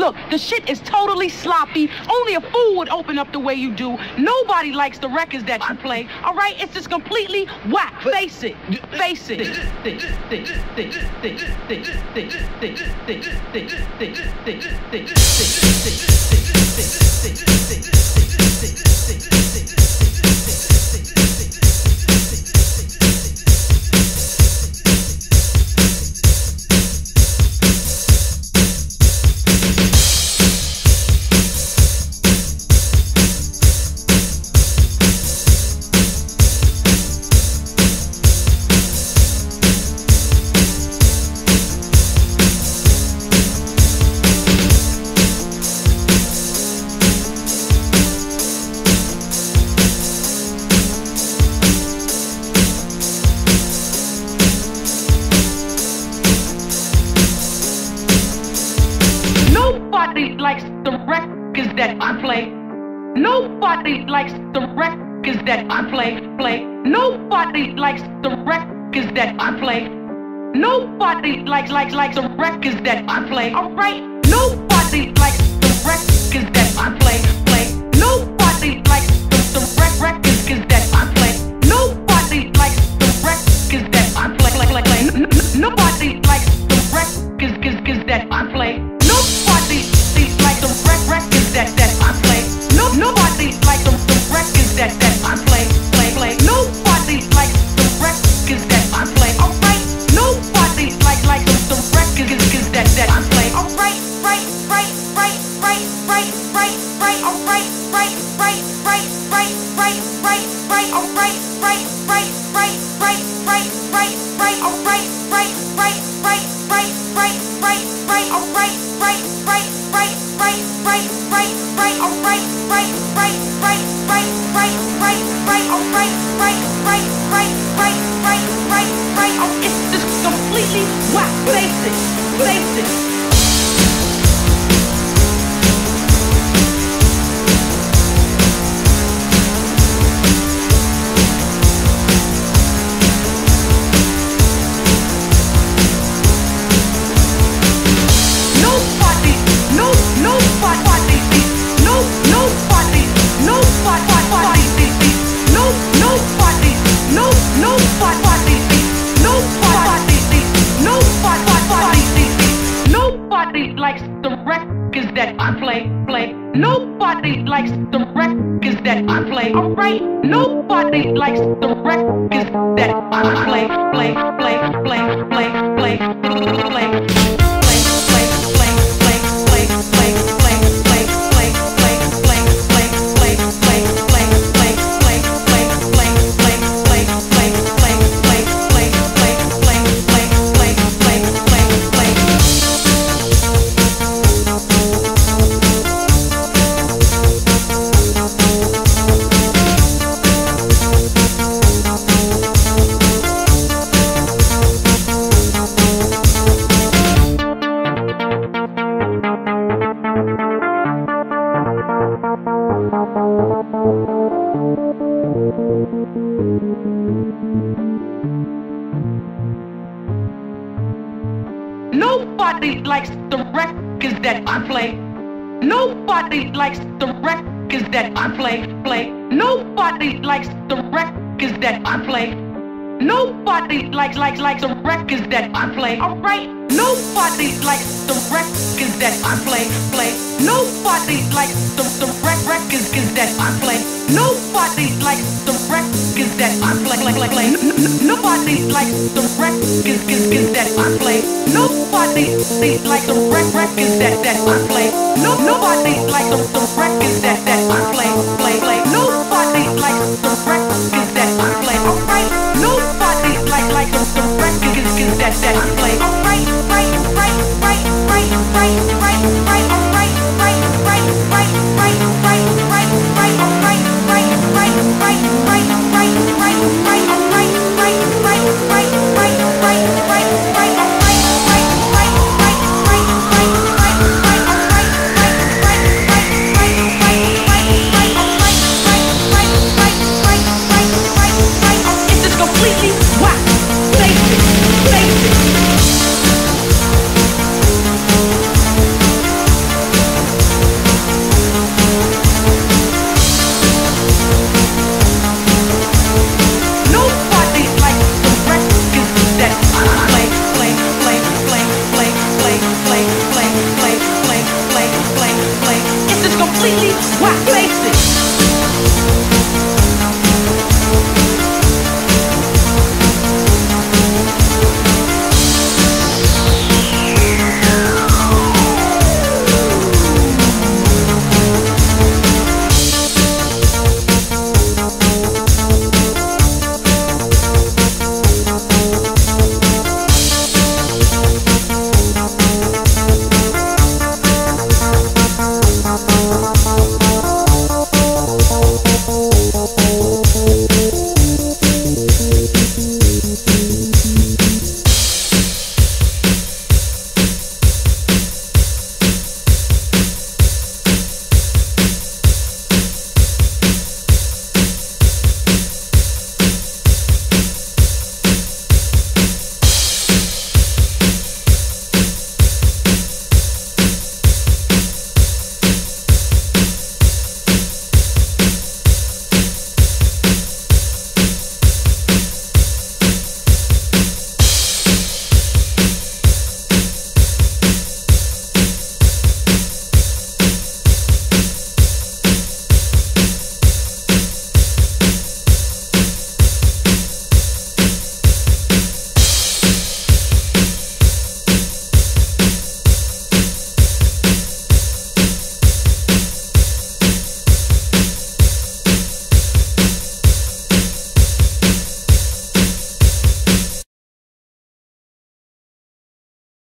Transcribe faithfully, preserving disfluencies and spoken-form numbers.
Look, the shit is totally sloppy. Only a fool would open up the way you do. Nobody likes the records that you play. All right, it's just completely whack. Face it. Face it. Nobody likes the records that I play. Nobody likes the records that I play. Play. Nobody likes the records that I play. Nobody likes likes likes the records that I play. All right. Nobody likes the records that I play. Play. Nobody likes the, the rec records that I play. Nobody likes the records that I play. Play. Play. Play. N -n Nobody likes the records that I play. Nobody like the rec records that that I play. No, nobody like the, the records that that I play. Play, play. Nobody likes the records that I play. All right. Nobody like like the, the records that that I play. All right, right, right, right, right, right, right, right. All right, right, right, right, right, right, right, right. All right, right, right, right, right, right, right, right. All right, right, right, right, right, right, right, right. All right, right, right, right, right, right, right, right. All right, right, right, right, right, right, right, right. All right, right, right, right, right, right, right, right. Oh, it's just completely whack. Face it, face it. Nobody, no, nobody, no, nobody, nobody, no, nobody, no, nobody, nobody, nobody, nobody likes the records that I play, play. Nobody likes the records that I play. All right. Nobody likes the records that I play, play, play, play, play, play, play, play. Nobody likes the records that I play. Nobody likes the records that I play. Play. Nobody likes the records that I play. Nobody likes likes likes the records that I play. All right. Nobody likes the records that I play. Play. Nobody likes the the rec records that I play. Nobody likes the records that I play. Play, play, play. Nobody likes the records that I play. Nobody likes the rec records that that I play. No, nobody likes the, the records that that I play. Play, play. Nobody likes the records that